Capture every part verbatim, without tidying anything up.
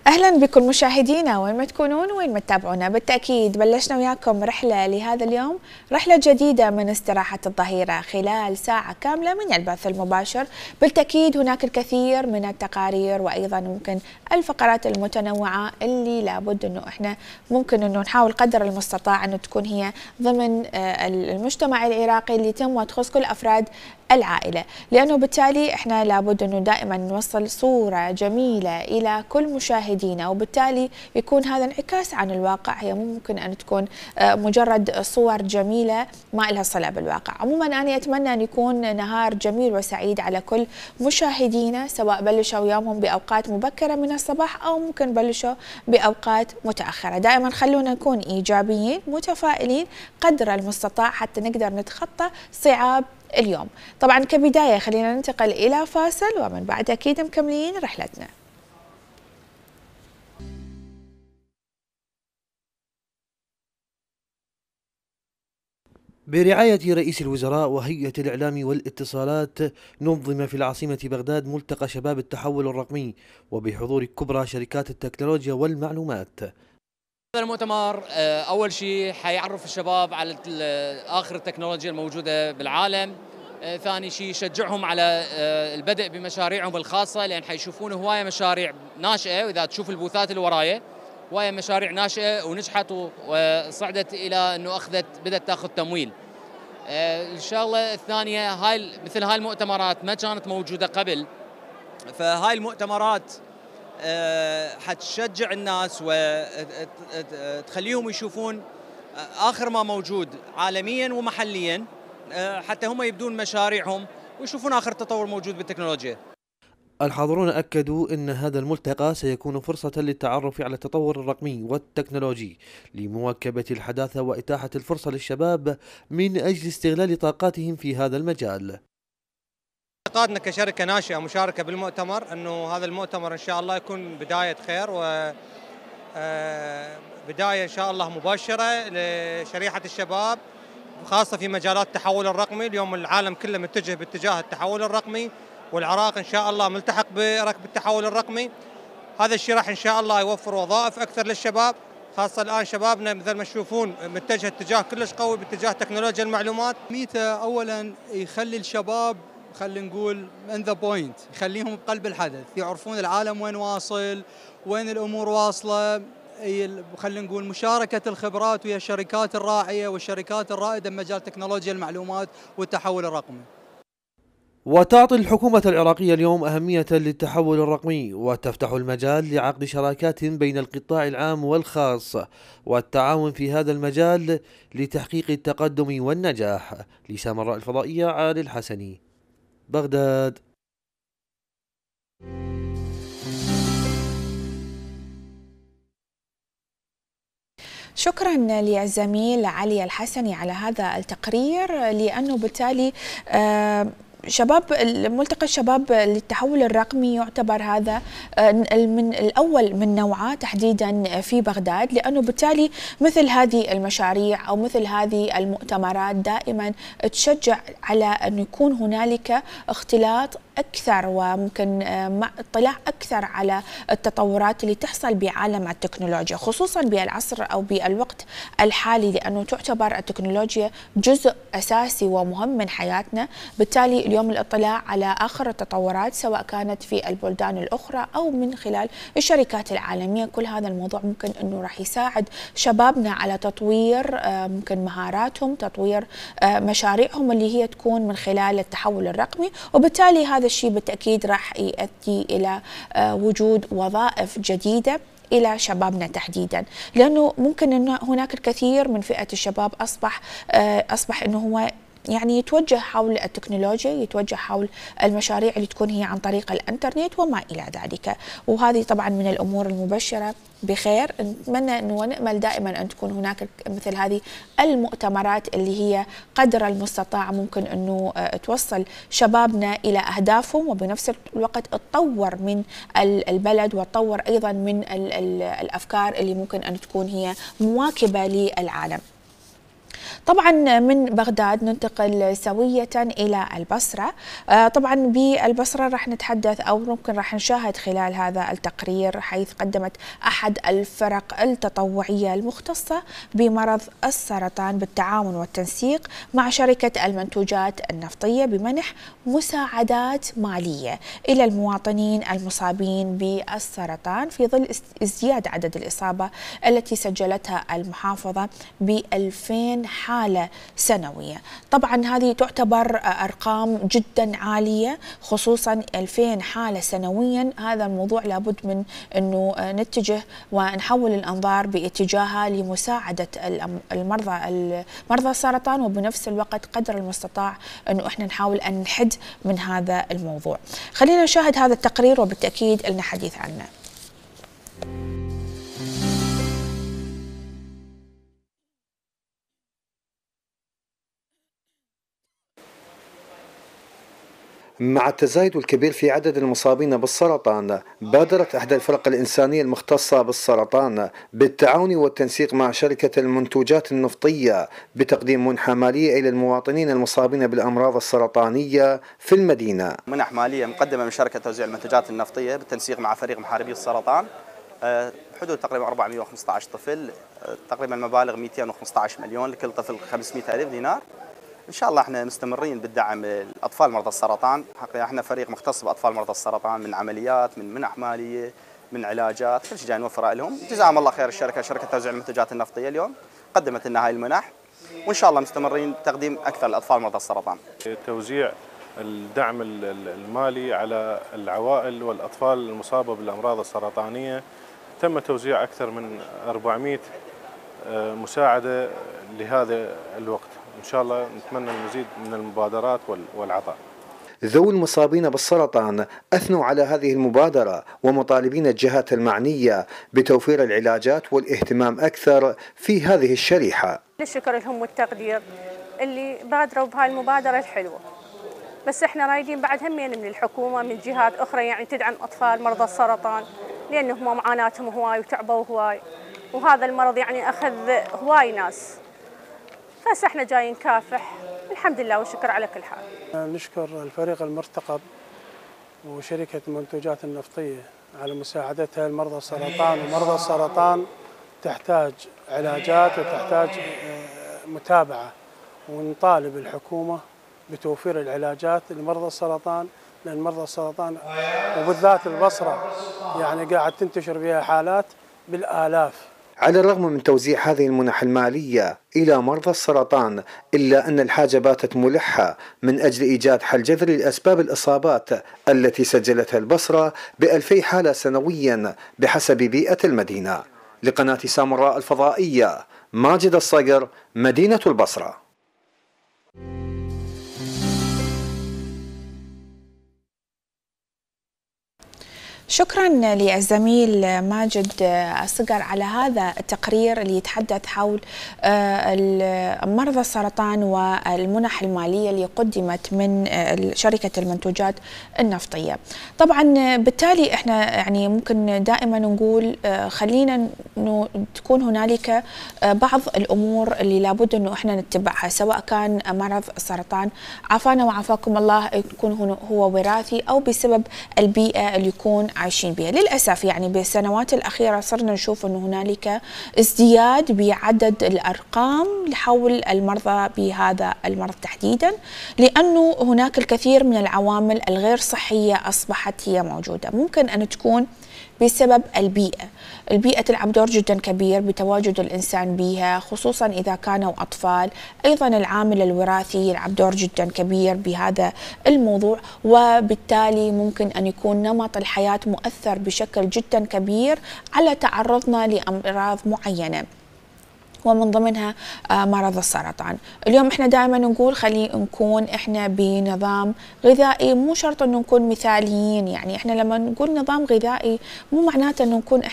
أهلا بكم مشاهدينا وين ما تكونون وين ما تتابعونا. بالتأكيد بلشنا وياكم رحلة لهذا اليوم، رحلة جديدة من استراحة الظهيرة خلال ساعة كاملة من البث المباشر. بالتأكيد هناك الكثير من التقارير وأيضا ممكن الفقرات المتنوعة اللي لابد أنه إحنا ممكن أنه نحاول قدر المستطاع أنه تكون هي ضمن المجتمع العراقي اللي تم وتخص كل أفراد العائلة، لأنه بالتالي إحنا لابد أنه دائما نوصل صورة جميلة إلى كل مشاهدينا، وبالتالي يكون هذا انعكاس عن الواقع. هي ممكن أن تكون مجرد صور جميلة ما لها صلة بالواقع. عموما أنا أتمنى أن يكون نهار جميل وسعيد على كل مشاهدينا، سواء بلشوا يومهم بأوقات مبكرة من الصباح أو ممكن بلشوا بأوقات متأخرة. دائما خلونا نكون إيجابيين متفائلين قدر المستطاع حتى نقدر نتخطى صعاب اليوم. طبعا كبداية خلينا ننتقل إلى فاصل ومن بعد أكيد مكملين رحلتنا. برعاية رئيس الوزراء وهيئة الإعلام والاتصالات نظم في العاصمة بغداد ملتقى شباب التحول الرقمي وبحضور كبرى شركات التكنولوجيا والمعلومات. هذا المؤتمر أول شيء حيعرف الشباب على آخر التكنولوجيا الموجودة بالعالم، ثاني شيء يشجعهم على البدء بمشاريعهم الخاصة، لأن حيشوفون هواية مشاريع ناشئة، وإذا تشوف البوثات اللي ورايا هواية مشاريع ناشئة ونجحت وصعدت إلى أنه أخذت بدأت تأخذ تمويل. الشغلة الثانية هاي مثل هاي المؤتمرات ما كانت موجودة قبل، فهاي المؤتمرات حتشجع الناس وتخليهم يشوفون آخر ما موجود عالميا ومحليا، حتى هم يبدون مشاريعهم ويشوفون آخر تطور موجود بالتكنولوجيا. الحاضرون أكدوا أن هذا الملتقى سيكون فرصة للتعرف على التطور الرقمي والتكنولوجي لمواكبة الحداثة وإتاحة الفرصة للشباب من أجل استغلال طاقاتهم في هذا المجال. اعتقادنا كشركة ناشئة مشاركة بالمؤتمر أنه هذا المؤتمر إن شاء الله يكون بداية خير و بداية إن شاء الله مباشرة لشريحة الشباب، خاصة في مجالات التحول الرقمي. اليوم العالم كله متجه باتجاه التحول الرقمي، والعراق إن شاء الله ملتحق بركب التحول الرقمي. هذا الشيء راح إن شاء الله يوفر وظائف أكثر للشباب، خاصة الآن شبابنا مثل ما تشوفون متجه اتجاه كلش قوي باتجاه تكنولوجيا المعلومات. ميته أولا يخلي الشباب خلينا نقول in the point، يخليهم بقلب الحدث، يعرفون العالم وين واصل، وين الأمور واصلة. خلينا نقول مشاركة الخبرات ويا الشركات الراعية والشركات الرائدة بمجال تكنولوجيا المعلومات والتحول الرقمي. وتعطي الحكومة العراقية اليوم أهمية للتحول الرقمي وتفتح المجال لعقد شراكات بين القطاع العام والخاص والتعاون في هذا المجال لتحقيق التقدم والنجاح. لسامراء الفضائية علي الحسني، بغداد. شكرا للزميل علي الحسني على هذا التقرير، لأنه بالتالي شباب ملتقى الشباب للتحول الرقمي يعتبر هذا من الأول من نوعه تحديدا في بغداد، لأنه بالتالي مثل هذه المشاريع أو مثل هذه المؤتمرات دائما تشجع على أن يكون هنالك اختلاط أكثر وممكن اطلاع أكثر على التطورات اللي تحصل بعالم التكنولوجيا، خصوصا بالعصر أو بالوقت الحالي، لأنه تعتبر التكنولوجيا جزء أساسي ومهم من حياتنا. بالتالي اليوم الاطلاع على آخر التطورات سواء كانت في البلدان الأخرى أو من خلال الشركات العالمية، كل هذا الموضوع ممكن أنه راح يساعد شبابنا على تطوير ممكن مهاراتهم، تطوير مشاريعهم اللي هي تكون من خلال التحول الرقمي، وبالتالي هذا الشيء بالتأكيد راح يؤدي إلى وجود وظائف جديدة إلى شبابنا تحديدا، لأنه ممكن أن هناك الكثير من فئة الشباب أصبح أصبح أنه هو يعني يتوجه حول التكنولوجيا، يتوجه حول المشاريع اللي تكون هي عن طريق الانترنت وما إلى ذلك، وهذه طبعا من الأمور المبشرة بخير. نتمنى أنه ونأمل دائما أن تكون هناك مثل هذه المؤتمرات اللي هي قدر المستطاع ممكن أنه توصل شبابنا إلى أهدافهم، وبنفس الوقت تطور من البلد وتطور أيضا من الأفكار اللي ممكن أن تكون هي مواكبة للعالم. طبعا من بغداد ننتقل سوية إلى البصرة. طبعا بالبصرة راح نتحدث أو ممكن راح نشاهد خلال هذا التقرير حيث قدمت أحد الفرق التطوعية المختصة بمرض السرطان بالتعاون والتنسيق مع شركة المنتوجات النفطية بمنح مساعدات مالية إلى المواطنين المصابين بالسرطان في ظل ازدياد عدد الإصابة التي سجلتها المحافظة ب ألفين حالة سنوية. طبعا هذه تعتبر أرقام جدا عالية، خصوصا ألفين حالة سنويا. هذا الموضوع لابد من أنه نتجه ونحول الأنظار باتجاهها لمساعدة المرضى مرضى السرطان، وبنفس الوقت قدر المستطاع أنه إحنا نحاول أن نحد من هذا الموضوع. خلينا نشاهد هذا التقرير وبالتأكيد لنا حديث عنه. مع التزايد الكبير في عدد المصابين بالسرطان، بادرت إحدى الفرق الإنسانية المختصة بالسرطان بالتعاون والتنسيق مع شركة المنتوجات النفطية بتقديم منحة مالية إلى المواطنين المصابين بالأمراض السرطانية في المدينة. منح مالية مقدمة من شركة توزيع المنتوجات النفطية بالتنسيق مع فريق محاربي السرطان بحدود تقريبا أربعمئة وخمسة عشر طفل، تقريبا مبالغ مئتين وخمسة عشر مليون، لكل طفل خمسمئة ألف دينار. إن شاء الله احنا مستمرين بالدعم لأطفال مرضى السرطان. حقيقة احنا فريق مختص بأطفال مرضى السرطان، من عمليات، من منح مالية، من علاجات، كل شيء جاي نوفره لهم. جزاهم الله خير الشركة، شركة توزيع المنتجات النفطية اليوم قدمت لنا هاي المنح، وإن شاء الله مستمرين بتقديم أكثر لأطفال مرضى السرطان. توزيع الدعم المالي على العوائل والأطفال المصابة بالأمراض السرطانية، تم توزيع أكثر من أربعمئة مساعدة لهذا الوقت. إن شاء الله نتمنى المزيد من المبادرات والعطاء. ذوي المصابين بالسرطان أثنوا على هذه المبادرة ومطالبين الجهات المعنية بتوفير العلاجات والاهتمام أكثر في هذه الشريحة. الشكر لهم والتقدير اللي بادروا بهاي المبادرة الحلوة، بس احنا رايدين بعد همين من الحكومة من جهات أخرى يعني تدعم أطفال مرضى السرطان، لأنهم معاناتهم هواي وتعبوا هواي، وهذا المرض يعني أخذ هواي ناس، بس احنا جايين نكافح. الحمد لله والشكر على كل حال. نشكر الفريق المرتقب وشركة المنتوجات النفطية على مساعدتها لمرضى السرطان، ومرضى السرطان تحتاج علاجات وتحتاج متابعة، ونطالب الحكومة بتوفير العلاجات لمرضى السرطان، لأن مرضى السرطان وبالذات البصرة يعني قاعد تنتشر بها حالات بالآلاف. على الرغم من توزيع هذه المنح المالية إلى مرضى السرطان، إلا أن الحاجة باتت ملحة من أجل إيجاد حل جذري لأسباب الإصابات التي سجلتها البصرة بألفي حالة سنويا بحسب بيئة المدينة. لقناة سامراء الفضائية، ماجد الصقر، مدينة البصرة. شكرا للزميل ماجد الصقر على هذا التقرير اللي يتحدث حول مرضى السرطان والمنح المالية اللي قدمت من شركة المنتوجات النفطية. طبعا بالتالي احنا يعني ممكن دائما نقول خلينا انه تكون هنالك بعض الامور اللي لابد انه احنا نتبعها، سواء كان مرض السرطان عافانا وعافاكم الله يكون هو وراثي او بسبب البيئة اللي يكون عايشين بها. للأسف يعني بالسنوات الأخيرة صرنا نشوف أنه هنالك ازدياد بعدد الأرقام حول المرضى بهذا المرض تحديدا، لأنه هناك الكثير من العوامل الغير صحية أصبحت هي موجودة. ممكن أن تكون بسبب البيئة. البيئة تلعب دور جدا كبير بتواجد الإنسان بها، خصوصا إذا كانوا أطفال. أيضا العامل الوراثي يلعب دور جدا كبير بهذا الموضوع، وبالتالي ممكن أن يكون نمط الحياة مؤثر بشكل جدا كبير على تعرضنا لأمراض معينة، ومن ضمنها مرض السرطان. اليوم احنا دائما نقول خلي نكون احنا بنظام غذائي، مو شرط انه نكون مثاليين. يعني احنا لما نقول نظام غذائي مو معناته انه نكون احنا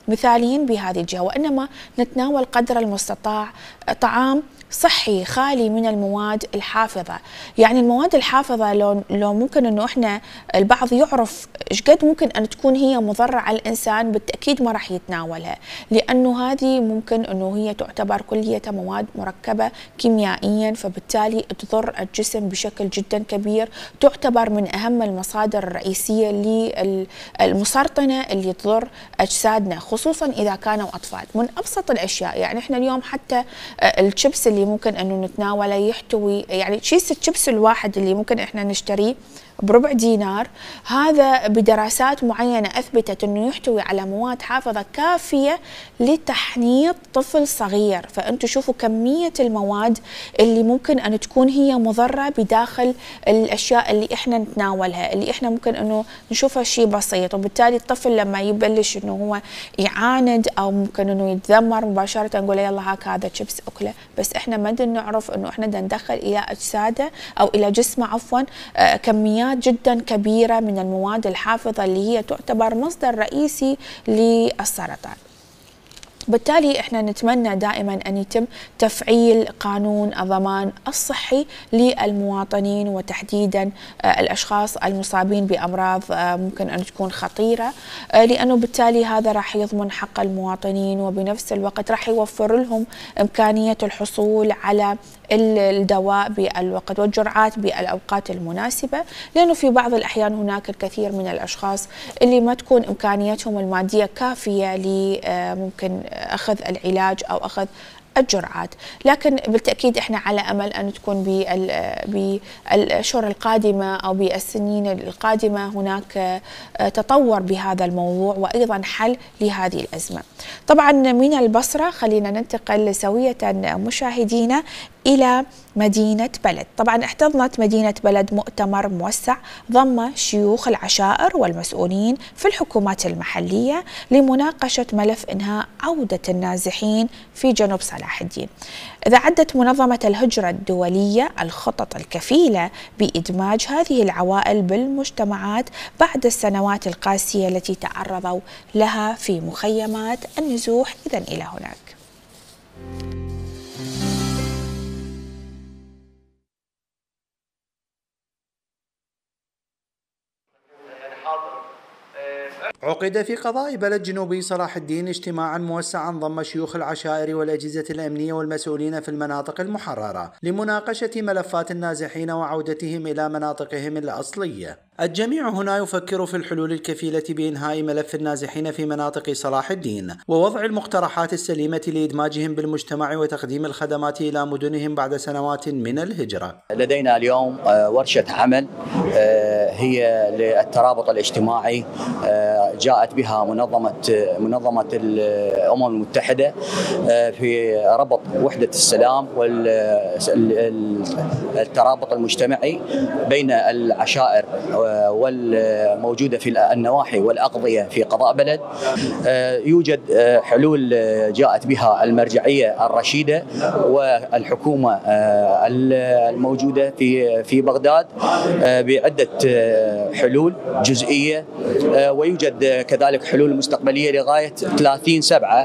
مثاليين بهذه الجهة، وإنما نتناول قدر المستطاع طعام صحي خالي من المواد الحافظة. يعني المواد الحافظة لو لو ممكن انه احنا البعض يعرف ايش قد ممكن ان تكون هي مضرة على الانسان، بالتأكيد ما راح يتناولها، لانه هذه ممكن انه هي تعتبر كليتها مواد مركبة كيميائيا، فبالتالي تضر الجسم بشكل جدا كبير، تعتبر من اهم المصادر الرئيسية للمسرطنة اللي تضر اجسادنا، خصوصا اذا كانوا اطفال. من ابسط الاشياء يعني احنا اليوم حتى الشيبس اللي ممكن انه نتناوله يحتوي، يعني كيس الشيبس الواحد اللي ممكن احنا نشتريه بربع دينار، هذا بدراسات معينة أثبتت أنه يحتوي على مواد حافظة كافية لتحنيط طفل صغير. فأنتوا شوفوا كمية المواد اللي ممكن أن تكون هي مضرة بداخل الأشياء اللي إحنا نتناولها، اللي إحنا ممكن أنه نشوفها شيء بسيط، وبالتالي الطفل لما يبلش أنه هو يعاند أو ممكن أنه يتذمر مباشرة نقول يلا هاك هذا شيبس أكله، بس إحنا ما نعرف أنه إحنا ندخل إلى أجساده أو إلى جسمه عفوا آه كميات جدا كبيرة من المواد الحافظة اللي هي تعتبر مصدر رئيسي للسرطان. بالتالي احنا نتمنى دائما ان يتم تفعيل قانون الضمان الصحي للمواطنين، وتحديدا الاشخاص المصابين بامراض ممكن ان تكون خطيره، لانه بالتالي هذا راح يضمن حق المواطنين، وبنفس الوقت راح يوفر لهم امكانيه الحصول على الدواء بالوقت والجرعات بالاوقات المناسبه، لانه في بعض الاحيان هناك الكثير من الاشخاص اللي ما تكون امكانيتهم الماديه كافيه لممكن اخذ العلاج او اخذ الجرعات. لكن بالتأكيد احنا على أمل أن تكون بالأشهر القادمة أو بالسنين القادمة هناك تطور بهذا الموضوع، وأيضا حل لهذه الأزمة. طبعا من البصرة خلينا ننتقل سوية مشاهدينا إلى مدينة بلد. طبعا احتضنت مدينة بلد مؤتمر موسع ضم شيوخ العشائر والمسؤولين في الحكومات المحلية لمناقشة ملف إنهاء عودة النازحين في جنوب صلاح الدين. إذا عدت منظمة الهجرة الدولية الخطط الكفيلة بإدماج هذه العوائل بالمجتمعات بعد السنوات القاسية التي تعرضوا لها في مخيمات النزوح. إذن إلى هناك. عقد في قضاء بلد جنوبي صلاح الدين اجتماعا موسعا ضم شيوخ العشائر والأجهزة الأمنية والمسؤولين في المناطق المحررة لمناقشة ملفات النازحين وعودتهم إلى مناطقهم الأصلية. الجميع هنا يفكر في الحلول الكفيلة بإنهاء ملف النازحين في مناطق صلاح الدين ووضع المقترحات السليمة لإدماجهم بالمجتمع وتقديم الخدمات إلى مدنهم بعد سنوات من الهجرة. لدينا اليوم ورشة عمل هي للترابط الاجتماعي جاءت بها منظمة منظمة الأمم المتحدة في ربط وحدة السلام والترابط المجتمعي بين العشائر والموجودة في النواحي والأقضية في قضاء بلد. يوجد حلول جاءت بها المرجعية الرشيدة والحكومة الموجودة في في بغداد بعدة حلول جزئية، ويوجد كذلك حلول مستقبلية لغاية ثلاثين سبعة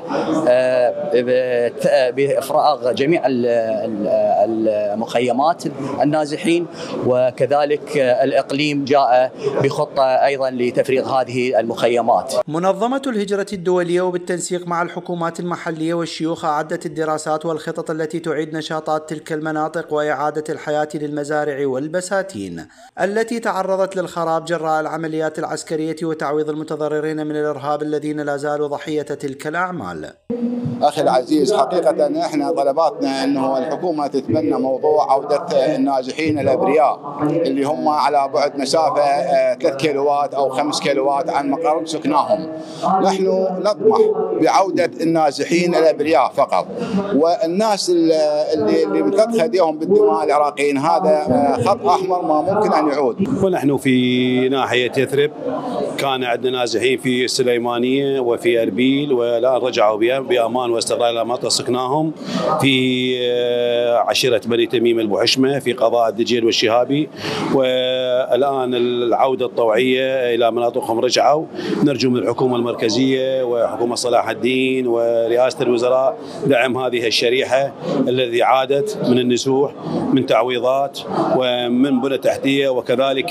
بإفراغ جميع المخيمات النازحين، وكذلك الإقليم جاء بخطة أيضا لتفريغ هذه المخيمات. منظمة الهجرة الدولية وبالتنسيق مع الحكومات المحلية والشيوخ أعدت الدراسات والخطط التي تعيد نشاطات تلك المناطق وإعادة الحياة للمزارع والبساتين التي تعرضت للخراب جراء العمليات العسكرية وتعويض المتضررين من الإرهاب الذين لا زالوا ضحية تلك الأعمال. أخي العزيز، حقيقة احنا طلباتنا انه الحكومة تتبنى موضوع عودة النازحين الابرياء اللي هم على بعد مسافة ثلاث كيلوات او خمس كيلوات عن مقر سكناهم. نحن نطمح بعودة النازحين الابرياء فقط، والناس اللي اللي متلطخ ايديهم بالدماء العراقيين هذا خط احمر ما ممكن ان يعود. ونحن في ناحية يثرب كان عندنا نازحين في السليمانية وفي اربيل، والان رجعوا بامان واستقرار الى مناطق سكناهم في عشيرة بني تميم البوحشمة في قضاء الدجيل والشهابي، والآن العودة الطوعية إلى مناطقهم رجعوا. نرجو من الحكومة المركزية وحكومة صلاح الدين ورئاسة الوزراء دعم هذه الشريحة الذي عادت من النزوح من تعويضات ومن بنى تحتية، وكذلك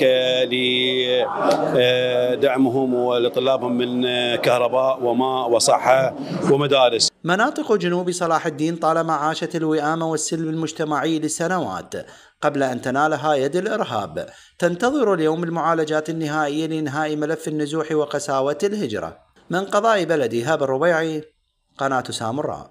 لدعمهم ولطلابهم من كهرباء وماء وصحة ومدارس. مناطق جنوب صلاح الدين طالما عاشت الوئام والسلم المجتمعي لسنوات قبل أن تنالها يد الإرهاب. تنتظر اليوم المعالجات النهائية لإنهاء ملف النزوح وقساوة الهجرة. من قضاء بلدي هاب الربيعي، قناة سامراء.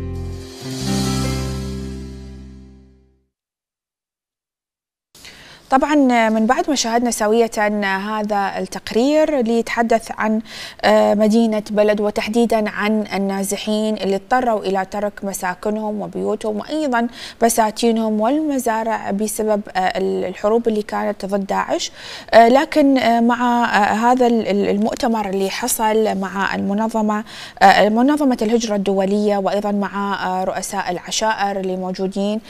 طبعا من بعد ما شاهدنا سوية هذا التقرير اللي يتحدث عن مدينة بلد وتحديدا عن النازحين اللي اضطروا إلى ترك مساكنهم وبيوتهم وأيضا بساتينهم والمزارع بسبب الحروب اللي كانت ضد داعش، لكن مع هذا المؤتمر اللي حصل مع المنظمة منظمة الهجرة الدولية وأيضا مع رؤساء العشائر اللي موجودين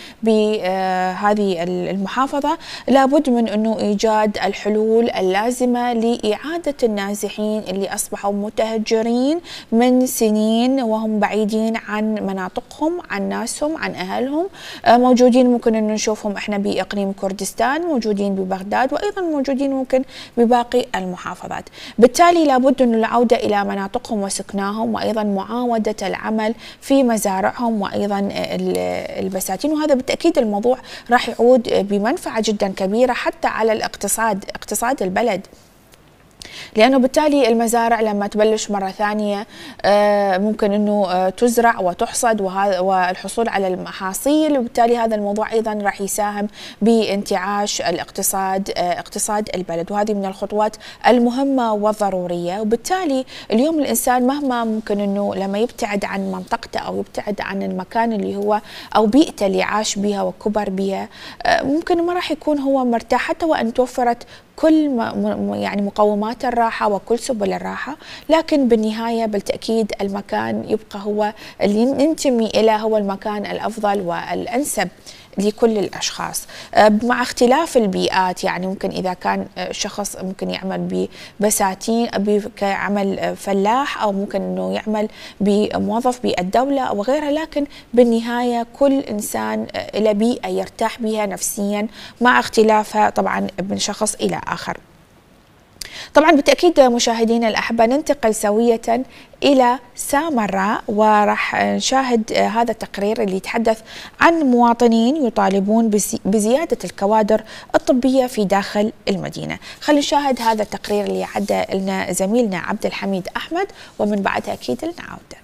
بهذه المحافظة، لا لابد من أنه إيجاد الحلول اللازمة لإعادة النازحين اللي أصبحوا متهجرين من سنين وهم بعيدين عن مناطقهم، عن ناسهم، عن أهلهم. موجودين ممكن أن نشوفهم إحنا بإقليم كردستان، موجودين ببغداد وأيضا موجودين ممكن بباقي المحافظات. بالتالي لابد من العودة إلى مناطقهم وسكناهم وأيضا معاودة العمل في مزارعهم وأيضا البساتين، وهذا بالتأكيد الموضوع راح يعود بمنفعة جدا كبيرة حتى على الاقتصاد، اقتصاد البلد، لأنه بالتالي المزارع لما تبلش مرة ثانية ممكن أنه تزرع وتحصد والحصول على المحاصيل، وبالتالي هذا الموضوع أيضا راح يساهم بانتعاش الاقتصاد، اقتصاد البلد، وهذه من الخطوات المهمة والضرورية. وبالتالي اليوم الإنسان مهما ممكن أنه لما يبتعد عن منطقته أو يبتعد عن المكان اللي هو أو بيئته اللي عاش بها وكبر بها، ممكن ما راح يكون هو مرتاح حتى وأن توفرت كل يعني مقومات الراحة وكل سبل الراحة، لكن بالنهاية بالتأكيد المكان يبقى هو اللي ننتمي إليه، هو المكان الأفضل والأنسب لكل الأشخاص مع اختلاف البيئات. يعني ممكن إذا كان شخص ممكن يعمل ببساتين كعمل فلاح أو ممكن أنه يعمل بموظف بالدولة أو غيرها، لكن بالنهاية كل إنسان إلى بيئة يرتاح بها نفسيا مع اختلافها طبعا من شخص إلى آخر. طبعا بالتأكيد مشاهدينا الأحبة ننتقل سوية إلى سامراء وراح نشاهد هذا التقرير اللي يتحدث عن مواطنين يطالبون بزيادة الكوادر الطبية في داخل المدينة. خلينا نشاهد هذا التقرير اللي عدى لنا زميلنا عبد الحميد أحمد ومن بعدها أكيد لنا عودة.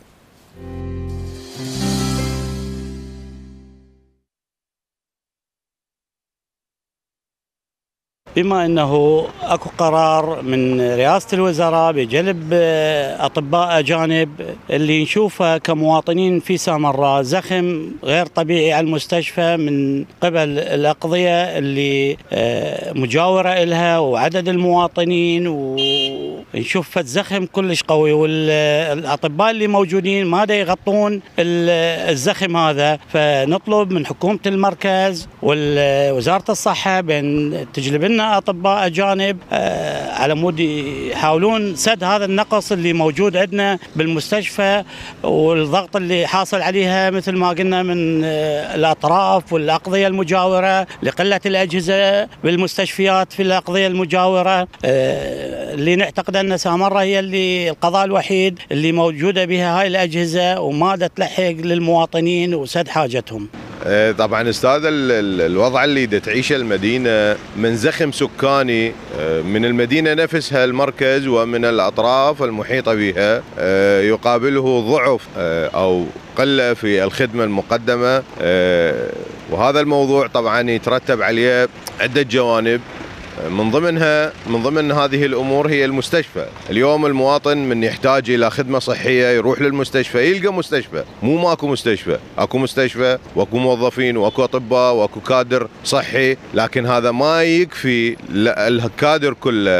بما أنه أكو قرار من رئاسة الوزراء بجلب أطباء أجانب، اللي نشوفه كمواطنين في سامراء زخم غير طبيعي على المستشفى من قبل الأقضية اللي مجاورة إلها وعدد المواطنين، ونشوف الزخم كلش قوي، والأطباء اللي موجودين ما دا يغطون الزخم هذا. فنطلب من حكومة المركز ووزارة الصحة بأن تجلب لنا أطباء أجانب على مود يحاولون سد هذا النقص اللي موجود عندنا بالمستشفى والضغط اللي حاصل عليها مثل ما قلنا من الأطراف والأقضية المجاورة لقلة الأجهزة بالمستشفيات في الأقضية المجاورة، اللي نعتقد أن سامراء هي اللي القضاء الوحيد اللي موجودة بها هاي الأجهزة وما تلحق للمواطنين وسد حاجتهم. طبعا استاذ الوضع اللي تعيشه المدينه من زخم سكاني من المدينه نفسها المركز ومن الاطراف المحيطه بها يقابله ضعف او قله في الخدمه المقدمه، وهذا الموضوع طبعا يترتب عليه عده جوانب، من ضمنها من ضمن هذه الامور هي المستشفى. اليوم المواطن من يحتاج الى خدمه صحيه يروح للمستشفى يلقى مستشفى، مو ماكو مستشفى، اكو مستشفى واكو موظفين واكو اطباء واكو كادر صحي، لكن هذا ما يكفي الكادر كله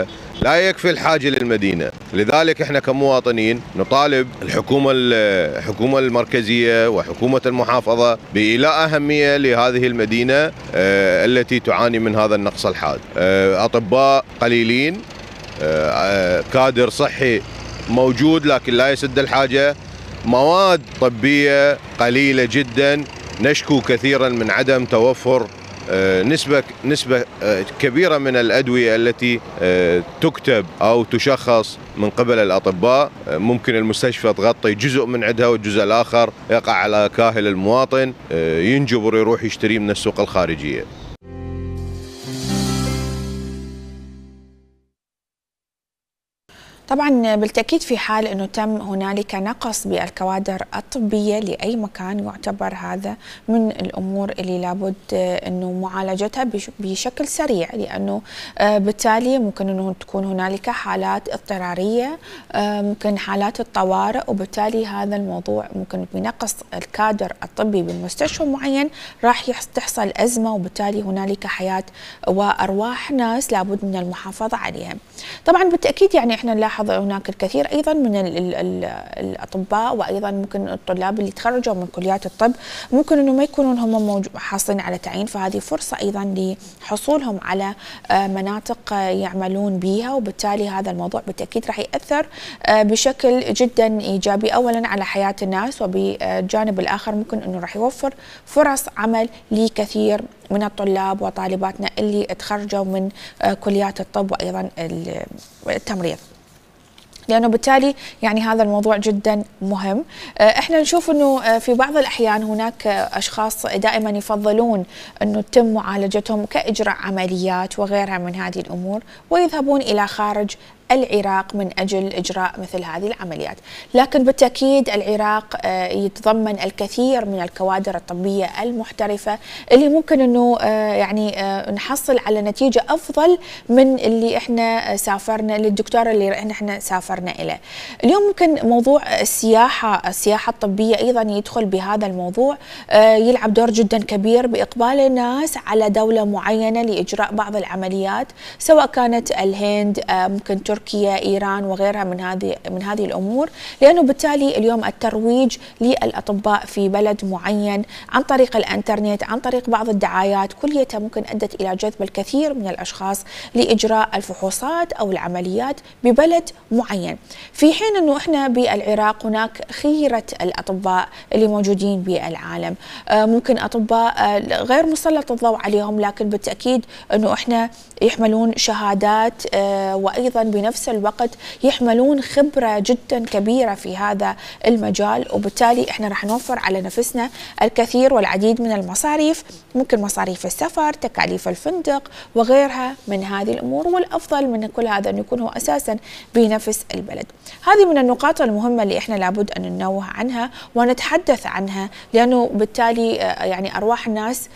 لا يكفي الحاجة للمدينة. لذلك احنا كمواطنين نطالب الحكومة الحكومة المركزية وحكومة المحافظة بإيلاء أهمية لهذه المدينة التي تعاني من هذا النقص الحاد. أطباء قليلين، كادر صحي موجود لكن لا يسد الحاجة، مواد طبية قليلة جدا، نشكو كثيرا من عدم توفر نسبة نسبة كبيرة من الأدوية التي تكتب أو تشخص من قبل الأطباء. ممكن المستشفى تغطي جزء من عندها والجزء الآخر يقع على كاهل المواطن، ينجبر يروح يشتري من السوق الخارجية. طبعا بالتأكيد في حال أنه تم هنالك نقص بالكوادر الطبية لأي مكان، يعتبر هذا من الأمور اللي لابد أنه معالجتها بشكل سريع، لأنه بالتالي ممكن أنه تكون هنالك حالات اضطرارية، ممكن حالات الطوارئ، وبالتالي هذا الموضوع ممكن بنقص الكادر الطبي بالمستشفى معين راح تحصل أزمة، وبالتالي هنالك حياة وأرواح ناس لابد من المحافظة عليها. طبعا بالتأكيد يعني احنا نلاحظ هناك الكثير ايضا من ال ال ال الاطباء، وايضا ممكن الطلاب اللي تخرجوا من كليات الطب ممكن انه ما يكونون هم حاصلين على تعيين، فهذه فرصه ايضا لحصولهم على مناطق يعملون بها، وبالتالي هذا الموضوع بالتاكيد راح ياثر بشكل جدا ايجابي اولا على حياه الناس، وبالجانب الاخر ممكن انه راح يوفر فرص عمل لكثير من الطلاب وطالباتنا اللي تخرجوا من كليات الطب وايضا التمريض، لأنه بالتالي يعني هذا الموضوع جدا مهم. احنا نشوف انه في بعض الأحيان هناك أشخاص دائما يفضلون انه تتم معالجتهم كإجراء عمليات وغيرها من هذه الأمور، ويذهبون إلى خارج العراق من أجل إجراء مثل هذه العمليات، لكن بالتأكيد العراق يتضمن الكثير من الكوادر الطبية المحترفة اللي ممكن أنه يعني نحصل على نتيجة أفضل من اللي إحنا سافرنا للدكتور اللي إحنا سافرنا إليه. اليوم ممكن موضوع السياحة السياحة الطبية أيضا يدخل بهذا الموضوع، يلعب دور جدا كبير بإقبال الناس على دولة معينة لإجراء بعض العمليات، سواء كانت الهند، ممكن تركيا، إيران وغيرها من هذه من هذه الأمور، لأنه بالتالي اليوم الترويج للأطباء في بلد معين عن طريق الإنترنت، عن طريق بعض الدعايات، كليتها ممكن أدت إلى جذب الكثير من الأشخاص لإجراء الفحوصات أو العمليات ببلد معين، في حين أنه إحنا بالعراق هناك خيرة الأطباء اللي موجودين بالعالم، ممكن أطباء غير مسلط الضوء عليهم، لكن بالتأكيد أنه إحنا يحملون شهادات وأيضا بنفس الوقت يحملون خبرة جدا كبيرة في هذا المجال، وبالتالي احنا راح نوفر على نفسنا الكثير والعديد من المصاريف، ممكن مصاريف السفر، تكاليف الفندق وغيرها من هذه الأمور، والأفضل من كل هذا أن يكون هو أساسا بنفس البلد. هذه من النقاط المهمة اللي احنا لابد أن ننوه عنها ونتحدث عنها، لأنه بالتالي يعني أرواح الناس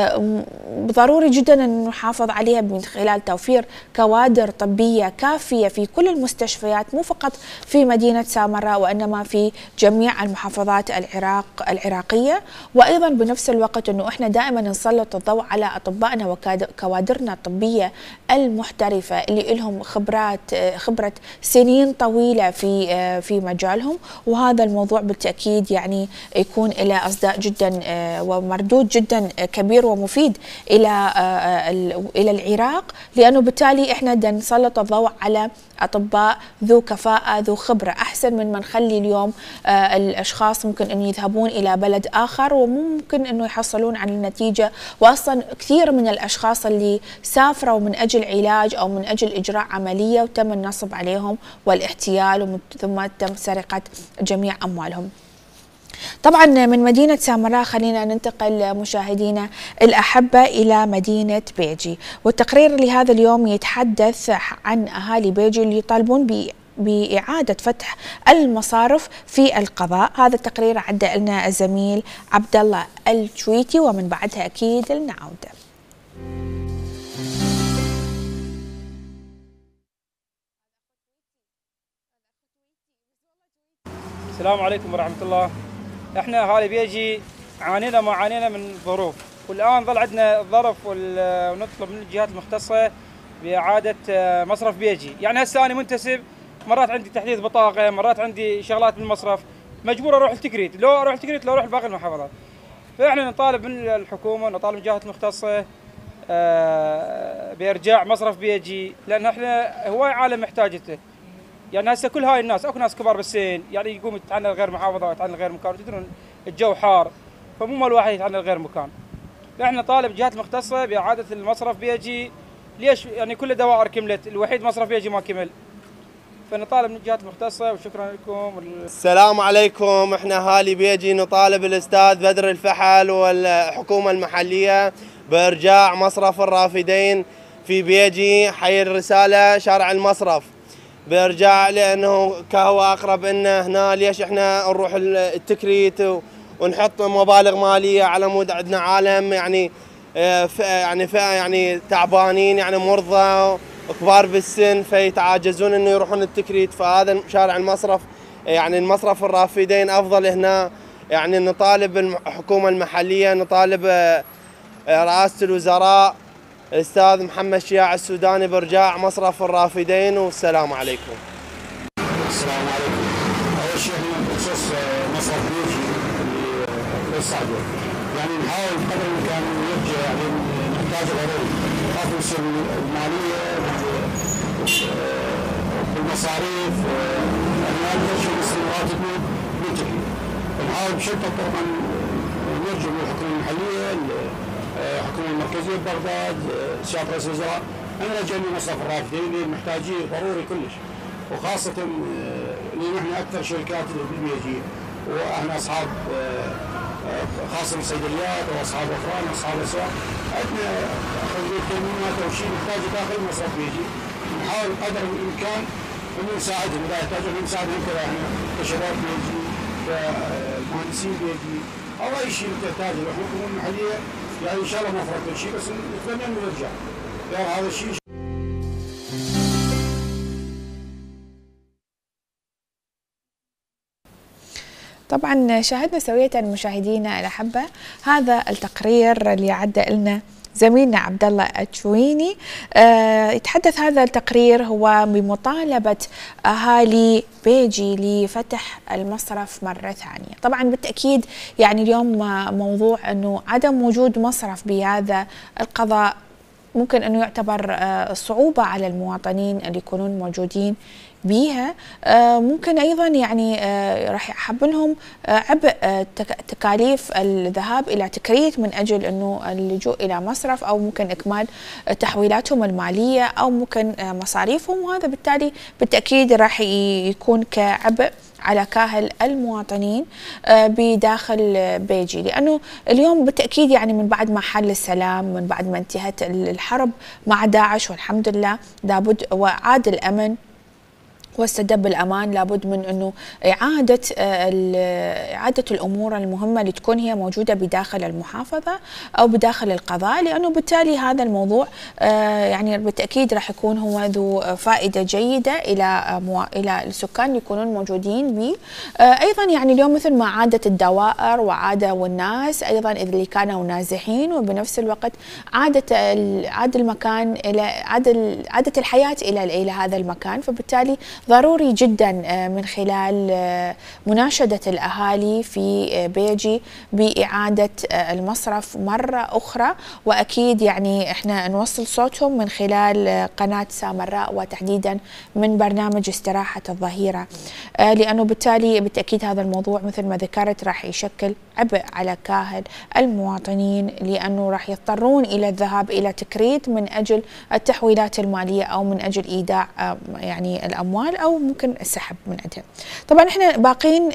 ضروري جدا أن نحافظ عليها من خلال توفير كوادر طبية كافية في كل المستشفيات، مو فقط في مدينة سامراء وإنما في جميع المحافظات العراق العراقية، وأيضا بنفس الوقت أنه إحنا دائما نسلط الضوء على أطبائنا وكوادرنا الطبية المحترفة اللي لهم خبرات خبرة سنين طويلة في في مجالهم، وهذا الموضوع بالتأكيد يعني يكون إلى أصداء جدا ومردود جدا كبير ومفيد إلى إلى العراق، لأنه بالتالي إحنا بدنا نسلط الضوء على أطباء ذو كفاءة ذو خبرة، أحسن من ما نخلي اليوم آه الأشخاص ممكن أن يذهبون إلى بلد آخر وممكن أنه يحصلون على النتيجة، وأصلا كثير من الأشخاص اللي سافروا من أجل علاج أو من أجل إجراء عملية وتم النصب عليهم والاحتيال ثم تم سرقة جميع أموالهم. طبعا من مدينة سامراء خلينا ننتقل مشاهدينا الأحبة إلى مدينة بيجي، والتقرير لهذا اليوم يتحدث عن أهالي بيجي اللي يطالبون ب بإعادة فتح المصارف في القضاء. هذا التقرير عدى لنا الزميل عبد الله الشويتي، ومن بعدها أكيد لنا عودة. السلام عليكم ورحمة الله. احنا اهالي بيجي عانينا ما عانينا من ظروف، والان ظل عندنا الظرف ونطلب من الجهات المختصة باعاده مصرف بيجي. يعني هسه انا منتسب، مرات عندي تحديث بطاقه، مرات عندي شغلات بالمصرف، مجبور اروح التكريت، لو اروح التكريت لو اروح باقي المحافظات. فاحنا نطالب من الحكومه ونطالب من الجهات المختصه بارجاع مصرف بيجي، لان احنا هواي عالم محتاجته. يعني هسه كل هاي الناس، اكو ناس كبار بالسن يعني يقوم يتعنى غير محافظه ويتعنى غير مكان، تدرون الجو حار، فمو مال واحد يتعنى غير مكان. احنا نطالب الجهات المختصه باعاده المصرف بيجي. ليش؟ يعني كل الدوائر كملت، الوحيد مصرف بيجي ما كمل. فنطالب من الجهات المختصه، وشكرا لكم. السلام عليكم. احنا اهالي بيجي نطالب الاستاذ بدر الفحل والحكومه المحليه بارجاع مصرف الرافدين في بيجي حي الرساله شارع المصرف، بارجاع لانه كهو اقرب لنا هنا. ليش احنا نروح التكريت ونحط مبالغ ماليه على مود عندنا عالم يعني فئه يعني فئه يعني تعبانين يعني مرضى كبار بالسن فيتعاجزون انه يروحون التكريت. فهذا شارع المصرف يعني المصرف الرافدين افضل هنا. يعني نطالب الحكومه المحليه، نطالب رئاسه الوزراء الاستاذ محمد شياع السوداني بارجاع مصرف الرافدين. والسلام عليكم. السلام عليكم. اول شيء احنا بخصوص مصرف بيجي اللي الصعبه يعني نحاول قدر الامكان نرجع يعني نحتاج ضروري خاصه الماليه بالمصاريف يعني نرجع باستمراراتنا ننتهي. نحاول بشتى الطرق نرجع من الحكومه المحليه، الحكومه المركزيه ببغداد، سياده رئيس الوزراء، انا رجعنا مصرف الرافدين اللي محتاجيه ضروري كلش، وخاصه لان احنا اكثر شركات بالبيجي واحنا اصحاب خاصه بالصيدليات واصحاب افران واصحاب اسواق، عندنا خلينا تامينات او شيء نحتاج داخل مصرف بيجي. نحاول قدر الامكان انه نساعدهم، اذا يحتاجون نساعدهم كذا احنا كشباب بيجي كمهندسين بيجي او اي شيء تحتاجه الحكومه المحليه يعني ان شاء الله ما فرقنا شيء، بس نتمنى انه يرجع. يعني هذا الشيء طبعا شاهدنا سوية مشاهدينا الأحبة هذا التقرير اللي عدى لنا زميلنا عبد الله التشويني. أه يتحدث هذا التقرير هو بمطالبة أهالي بيجي لفتح المصرف مرة ثانية. طبعا بالتأكيد يعني اليوم موضوع أنه عدم وجود مصرف بهذا القضاء ممكن أنه يعتبر أه صعوبة على المواطنين اللي يكونون موجودين بيها. آه ممكن ايضا يعني آه راح يحملهم آه عبء آه تكاليف الذهاب الى تكريت من اجل انه اللجوء الى مصرف، او ممكن اكمال آه تحويلاتهم الماليه، او ممكن آه مصاريفهم، وهذا بالتالي بالتاكيد راح يكون كعبء على كاهل المواطنين آه بداخل بيجي. لانه اليوم بالتاكيد يعني من بعد ما حل السلام، من بعد ما انتهت الحرب مع داعش والحمد لله لابد وعاد الامن واستدب الأمان، لابد من أنه إعادة إعادة الأمور المهمة اللي تكون هي موجودة بداخل المحافظة أو بداخل القضاء، لأنه بالتالي هذا الموضوع يعني بالتأكيد راح يكون هو ذو فائدة جيدة إلى إلى السكان اللي يكونون موجودين به. أيضا يعني اليوم مثل ما عادت الدوائر وعادوا الناس أيضا اللي كانوا نازحين، وبنفس الوقت عادت عاد المكان إلى عاد عادت الحياة إلى إلى هذا المكان. فبالتالي ضروري جدا من خلال مناشدة الأهالي في بيجي بإعادة المصرف مرة أخرى، وأكيد يعني إحنا نوصل صوتهم من خلال قناة سامراء وتحديدا من برنامج استراحة الظهيرة، لأنه بالتالي بالتأكيد هذا الموضوع مثل ما ذكرت راح يشكل عبء على كاهل المواطنين، لأنه راح يضطرون إلى الذهاب إلى تكريت من أجل التحويلات المالية أو من أجل إيداع يعني الأموال أو ممكن السحب من عندهم. طبعا احنا باقين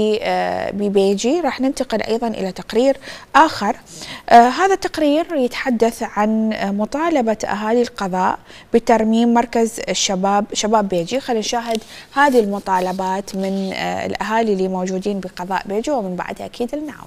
ببيجي، راح ننتقل أيضا إلى تقرير آخر. آه هذا التقرير يتحدث عن مطالبة أهالي القضاء بترميم مركز الشباب شباب بيجي. خلينا نشاهد هذه المطالبات من آه الأهالي اللي موجودين بقضاء بيجي، ومن بعدها أكيد نعود.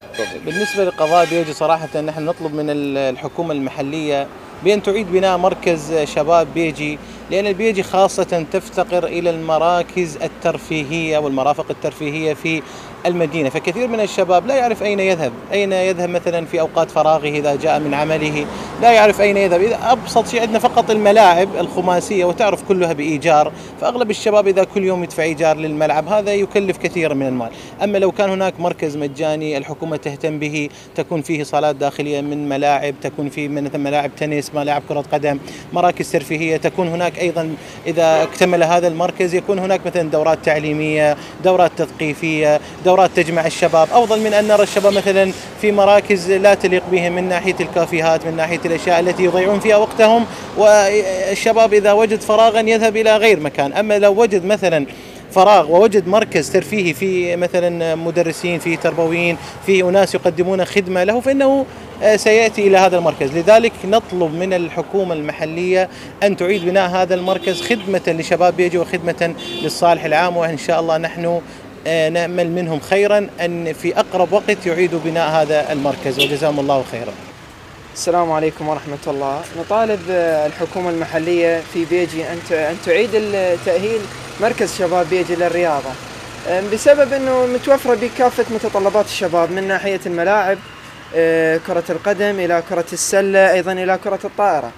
بالنسبة لقضاء بيجي صراحة نحن نطلب من الحكومة المحلية بأن تعيد بناء مركز شباب بيجي، لأن البيجي خاصة تفتقر إلى المراكز الترفيهية والمرافق الترفيهية في المدينة، فكثير من الشباب لا يعرف أين يذهب، أين يذهب مثلا في أوقات فراغه إذا جاء من عمله، لا يعرف أين يذهب. إذا أبسط شيء عندنا فقط الملاعب الخماسية وتعرف كلها بإيجار، فأغلب الشباب إذا كل يوم يدفع إيجار للملعب هذا يكلف كثير من المال. أما لو كان هناك مركز مجاني الحكومة تهتم به، تكون فيه صالات داخلية من ملاعب، تكون فيه مثلا ملاعب تنس، ملاعب كرة قدم، مراكز ترفيهية، تكون هناك أيضا إذا اكتمل هذا المركز يكون هناك مثلا دورات تعليمية، دورات تثقيفية، دورات تجمع الشباب، أفضل من أن نرى الشباب مثلا في مراكز لا تليق بهم من ناحية الكافيهات، من ناحية الأشياء التي يضيعون فيها وقتهم، والشباب إذا وجد فراغا يذهب إلى غير مكان. أما لو وجد مثلا فراغ ووجد مركز ترفيهي في مثلا مدرسين، في تربويين، في أناس يقدمون خدمة له، فإنه سيأتي إلى هذا المركز. لذلك نطلب من الحكومة المحلية أن تعيد بناء هذا المركز خدمة لشباب بيجي وخدمة للصالح العام، وإن شاء الله نحن نأمل منهم خيرا أن في أقرب وقت يعيدوا بناء هذا المركز، وجزاهم الله خيرا. السلام عليكم ورحمة الله. نطالب الحكومة المحلية في بيجي أن تعيد التأهيل مركز شباب بيجي للرياضة، بسبب أنه متوفرة بكافة متطلبات الشباب من ناحية الملاعب، كرة القدم إلى كرة السلة، أيضا إلى كرة الطائرة.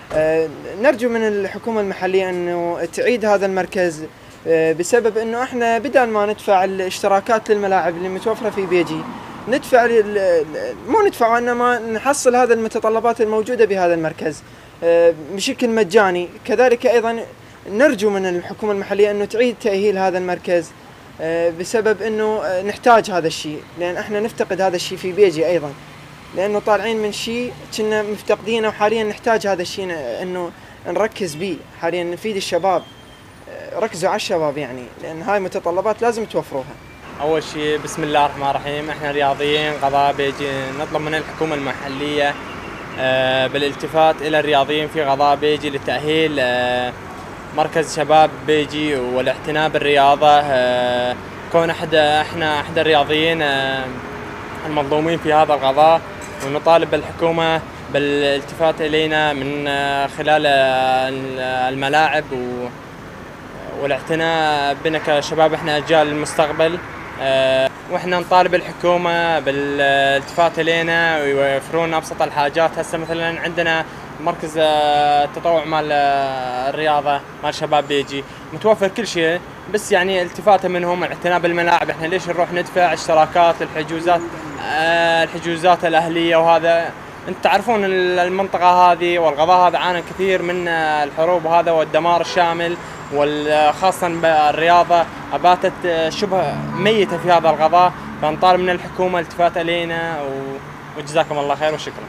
نرجو من الحكومة المحلية أنه تعيد هذا المركز، بسبب أنه إحنا بدل ما ندفع الاشتراكات للملاعب اللي متوفرة في بيجي ندفع مو ندفع وإنما نحصل هذا المتطلبات الموجودة بهذا المركز بشكل مجاني. كذلك أيضا نرجو من الحكومة المحلية أنه تعيد تأهيل هذا المركز، بسبب أنه نحتاج هذا الشيء، لأن إحنا نفتقد هذا الشيء في بيجي أيضا، لأنه طالعين من شيء كنا مفتقدينه، وحاليا نحتاج هذا الشيء أنه نركز به، حاليا نفيد الشباب. ركزوا على الشباب يعني، لأن هاي متطلبات لازم توفروها. أول شيء بسم الله الرحمن الرحيم، إحنا رياضيين قضاء بيجي نطلب من الحكومة المحلية بالالتفات إلى الرياضيين في قضاء بيجي لتأهيل مركز شباب بيجي والاعتناء بالرياضة، كون أحد إحنا أحد الرياضيين المظلومين في هذا القضاء، ونطالب بالحكومة بالالتفات إلينا من خلال الملاعب والاعتناء بنا كشباب، احنا اجيال المستقبل، أه واحنا نطالب الحكومه بالالتفات الينا ويوفرون ابسط الحاجات. هسه مثلا عندنا مركز التطوع مال الرياضه مال شباب بيجي متوفر كل شيء، بس يعني التفاته منهم الاعتناء بالملاعب. احنا ليش نروح ندفع اشتراكات الحجوزات أه الحجوزات الاهليه؟ وهذا انت تعرفون المنطقه هذه والقضاء هذا عانى كثير من الحروب وهذا والدمار الشامل، وخاصة بالرياضة أباتت شبه ميتة في هذا القضاء، فنطالب من الحكومة التفات إلينا، وجزاكم الله خير وشكرا.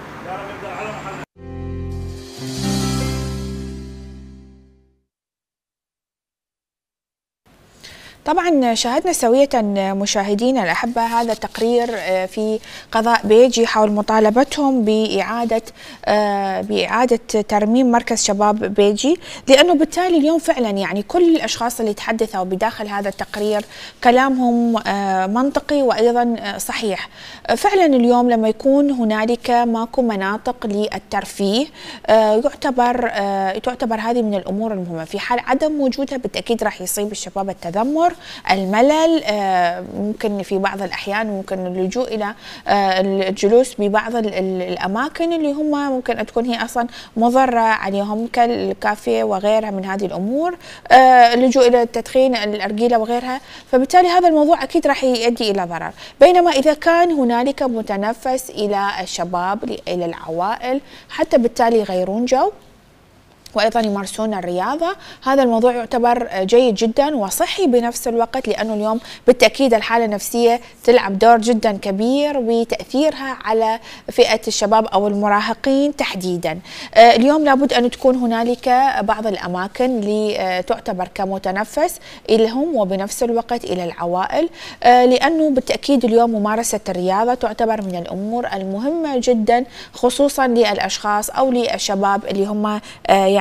طبعا شاهدنا سوية مشاهدينا الأحبة هذا التقرير في قضاء بيجي حول مطالبتهم بإعادة بإعادة ترميم مركز شباب بيجي، لأنه بالتالي اليوم فعلا يعني كل الأشخاص اللي تحدثوا بداخل هذا التقرير كلامهم منطقي وأيضا صحيح. فعلا اليوم لما يكون هنالك ماكو مناطق للترفيه يعتبر تعتبر هذه من الأمور المهمة. في حال عدم وجودها بالتأكيد راح يصيب الشباب التذمر، الملل، ممكن في بعض الأحيان ممكن اللجوء إلى الجلوس ببعض الأماكن اللي هم ممكن أن تكون هي أصلا مضرة عليهم كالكافيه وغيرها من هذه الأمور، اللجوء إلى التدخين، الأرجيلة وغيرها. فبالتالي هذا الموضوع أكيد راح يؤدي إلى ضرر. بينما إذا كان هنالك متنفس إلى الشباب إلى العوائل حتى بالتالي يغيرون جو وأيضا يمارسون الرياضة، هذا الموضوع يعتبر جيد جدا وصحي بنفس الوقت، لأنه اليوم بالتأكيد الحالة النفسية تلعب دور جدا كبير وتأثيرها على فئة الشباب أو المراهقين تحديدا. اليوم لابد أن تكون هنالك بعض الأماكن اللي تعتبر كمتنفس لهم وبنفس الوقت إلى العوائل، لأنه بالتأكيد اليوم ممارسة الرياضة تعتبر من الأمور المهمة جدا، خصوصا للأشخاص أو للشباب اللي هم يعني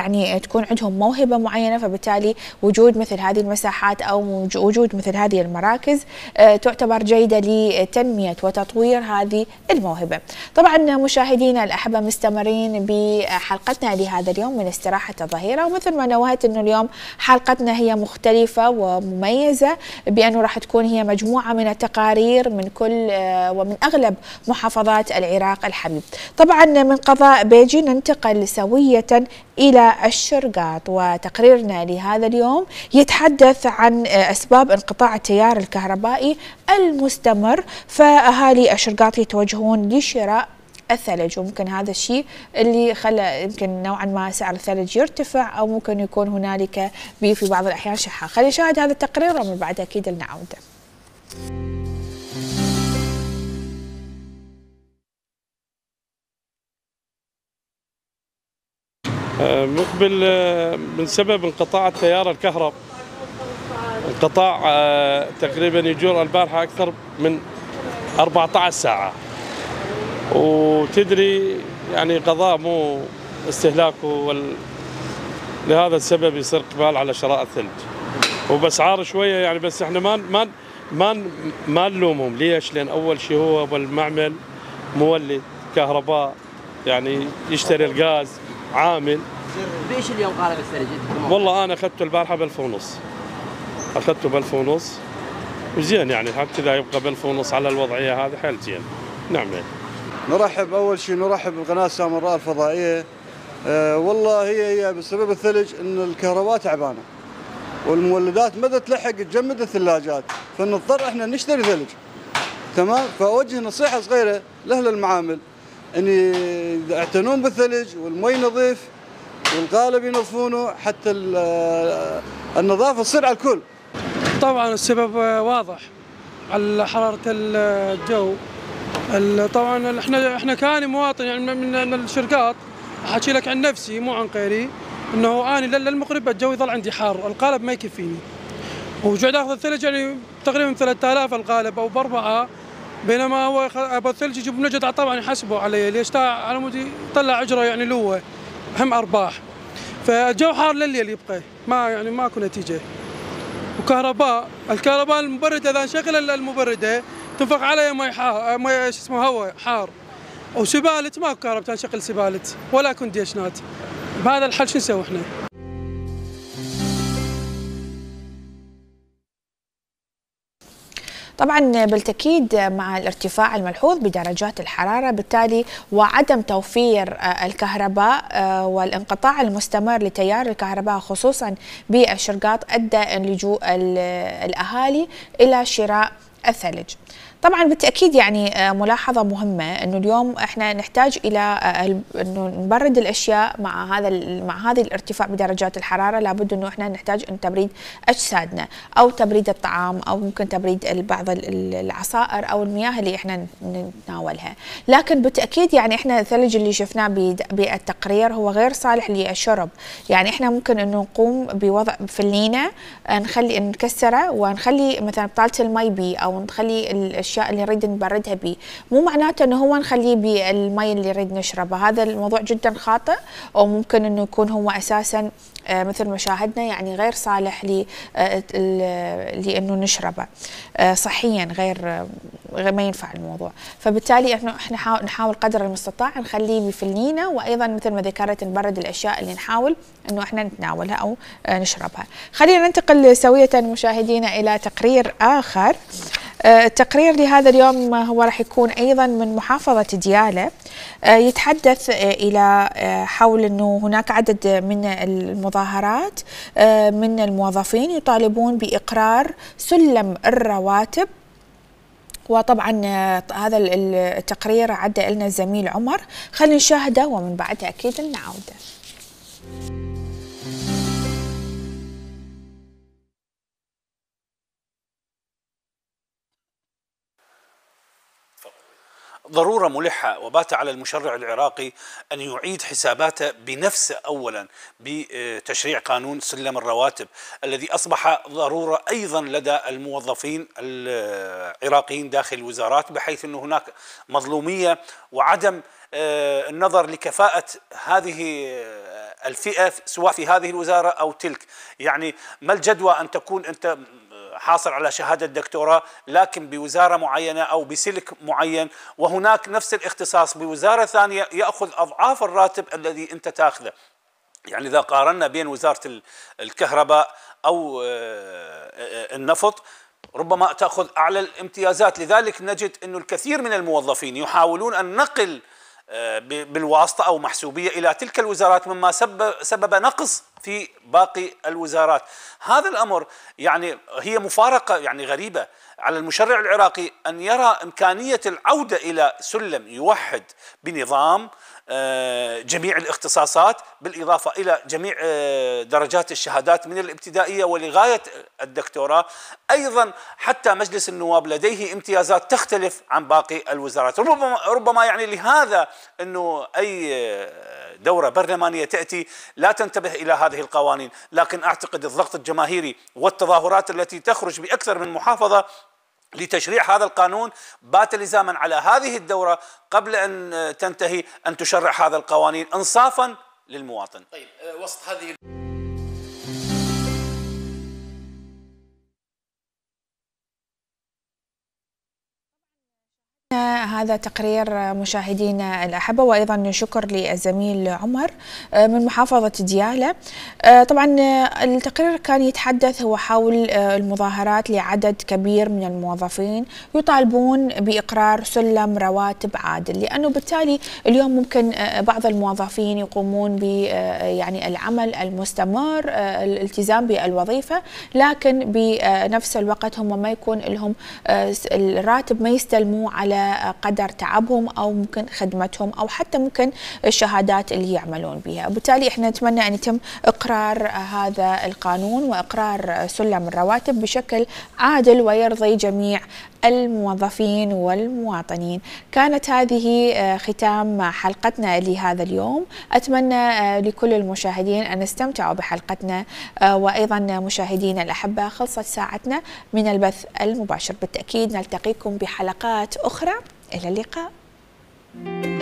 يعني تكون عندهم موهبة معينة، فبالتالي وجود مثل هذه المساحات أو وجود مثل هذه المراكز تعتبر جيدة لتنمية وتطوير هذه الموهبة. طبعا مشاهدينا الأحبة مستمرين بحلقتنا لهذا اليوم من استراحة الظهيرة، ومثل ما نوهت أنه اليوم حلقتنا هي مختلفة ومميزة بأنه راح تكون هي مجموعة من التقارير من كل ومن أغلب محافظات العراق الحبيب. طبعا من قضاء بيجي ننتقل سوية إلى الشرقاط، وتقريرنا لهذا اليوم يتحدث عن أسباب انقطاع التيار الكهربائي المستمر، فأهالي الشرقاط يتوجهون لشراء الثلج، وممكن هذا الشيء اللي خلى يمكن نوعا ما سعر الثلج يرتفع، أو ممكن يكون هنالك في بعض الأحيان شحة. خلينا نشاهد هذا التقرير ومن بعد أكيد لنا عودة. مقبل من سبب انقطاع التيار الكهرب، انقطاع تقريبا يجور البارحة أكثر من أربعة عشر ساعة، وتدري يعني قضاء مو استهلاكه وال... لهذا السبب يصير اقبال على شراء الثلج وباسعار شويه يعني. بس احنا ما ما ما ما نلومهم. ليش؟ لان اول شيء هو بالمعمل مولد كهرباء، يعني يشتري الغاز عامل. ليش اليوم قالب الثلج؟ والله انا اخذته البارحه بألف ونص، اخذته بألف ونص وزين يعني، حتى اذا يبقى بألف ونص على الوضعيه هذه حيل زين. نعم. نرحب أول شيء نرحب بقناة سامراء الفضائية. أه والله هي هي بسبب الثلج إن الكهرباء تعبانة والمولدات مدى تلحق تجمد الثلاجات، فنضطر إحنا نشتري ثلج. تمام. فأوجه نصيحة صغيرة لأهل المعامل إن يعتنون بالثلج والمي نظيف والقالب ينظفونه حتى النظافة تصير على الكل. طبعا السبب واضح على حرارة الجو. طبعا احنا احنا كاني مواطن يعني من الشرقاط، احكي لك عن نفسي مو عن غيري، انه اني للمغرب الجو يظل عندي حار، القالب ما يكفيني، وقاعد اخذ الثلج يعني تقريبا ثلاثة آلاف القالب او باربعه، بينما هو ابو الثلج يجيب نجد طبعا يحسبوا علي ليش على مود يطلع اجره يعني لوه هم ارباح، فالجو حار لليل يبقى ما يعني ماكو نتيجه. وكهرباء، الكهرباء المبرده اذا نشغل المبرده تنفق علي مي حار، مي ايش اسمه هواء حار، وسبالت ماكو كهرباء تنشغل سبالت ولا كونديشنات. بهذا الحل شو نسوي احنا؟ طبعا بالتأكيد مع الارتفاع الملحوظ بدرجات الحرارة بالتالي وعدم توفير الكهرباء والانقطاع المستمر لتيار الكهرباء خصوصا بالشرقاط أدى لجوء الأهالي إلى شراء الثلج. طبعا بالتأكيد يعني ملاحظة مهمة انه اليوم احنا نحتاج الى انه نبرد الاشياء مع هذا مع هذه الارتفاع بدرجات الحرارة، لابد انه احنا نحتاج ان تبريد اجسادنا او تبريد الطعام او ممكن تبريد بعض العصائر او المياه اللي احنا نتناولها. لكن بالتأكيد يعني احنا الثلج اللي شفناه بالتقرير هو غير صالح للشرب، يعني احنا ممكن انه نقوم بوضع فلينة نخلي نكسره ونخلي مثلا بطالة المي بي او نخلي الاشياء اللي نريد نبردها به، مو معناته انه هو نخليه بالمي اللي نريد نشربه. هذا الموضوع جدا خاطئ، او ممكن انه يكون هو اساسا مثل ما شاهدنا يعني غير صالح ل لانه نشربه صحيا، غير غير ما ينفع الموضوع. فبالتالي احنا احنا نحاول قدر المستطاع نخليه بفلينه، وايضا مثل ما ذكرت نبرد الاشياء اللي نحاول انه احنا نتناولها او نشربها. خلينا ننتقل سويه مشاهدينا الى تقرير اخر. التقرير لهذا اليوم هو راح يكون ايضا من محافظه دياله، يتحدث الى حول انه هناك عدد من المظاهرات من الموظفين يطالبون باقرار سلم الرواتب. وطبعا هذا التقرير عد لنا الزميل عمر، خلينا نشاهده ومن بعدها اكيد لنا عوده. ضرورة ملحة، وبات على المشرع العراقي أن يعيد حساباته بنفسه أولا بتشريع قانون سلم الرواتب الذي أصبح ضرورة أيضا لدى الموظفين العراقيين داخل الوزارات، بحيث أن هناك مظلومية وعدم النظر لكفاءة هذه الفئة سواء في هذه الوزارة أو تلك. يعني ما الجدوى أن تكون أنت حاصل على شهادة دكتوراه لكن بوزارة معينة أو بسلك معين، وهناك نفس الاختصاص بوزارة ثانية يأخذ أضعاف الراتب الذي أنت تأخذه. يعني إذا قارنا بين وزارة الكهرباء أو النفط ربما تأخذ أعلى الامتيازات. لذلك نجد أن الكثير من الموظفين يحاولون النقل بالواسطة أو محسوبية إلى تلك الوزارات، مما سبب, سبب نقص في باقي الوزارات. هذا الأمر يعني هي مفارقة يعني غريبة على المشرع العراقي أن يرى إمكانية العودة إلى سلم يوحد بنظام جميع الاختصاصات بالإضافة إلى جميع درجات الشهادات من الابتدائية ولغاية الدكتوراه. أيضا حتى مجلس النواب لديه امتيازات تختلف عن باقي الوزارات. ربما, ربما يعني لهذا أنه أي دورة برلمانية تأتي لا تنتبه إلى هذه القوانين، لكن أعتقد الضغط الجماهيري والتظاهرات التي تخرج بأكثر من محافظة لتشريع هذا القانون بات لزاما على هذه الدورة قبل أن تنتهي أن تشرع هذا القوانين إنصافا للمواطن. طيب وسط هذه هذا تقرير مشاهدينا الأحبة، وأيضا شكر للزميل عمر من محافظة ديالى. طبعا التقرير كان يتحدث هو حول المظاهرات لعدد كبير من الموظفين يطالبون بإقرار سلم رواتب عادل، لأنه بالتالي اليوم ممكن بعض الموظفين يقومون ب يعني العمل المستمر، الالتزام بالوظيفة، لكن بنفس الوقت هم ما يكون لهم الراتب، ما يستلموا على قدر تعبهم أو ممكن خدمتهم أو حتى ممكن الشهادات اللي يعملون بها. وبالتالي احنا نتمنى أن يتم إقرار هذا القانون وإقرار سلم الرواتب بشكل عادل ويرضي جميع الموظفين والمواطنين. كانت هذه ختام حلقتنا لهذا اليوم. أتمنى لكل المشاهدين أن استمتعوا بحلقتنا، وأيضا مشاهدينا الأحبة خلصت ساعتنا من البث المباشر. بالتأكيد نلتقيكم بحلقات أخرى. إلى اللقاء.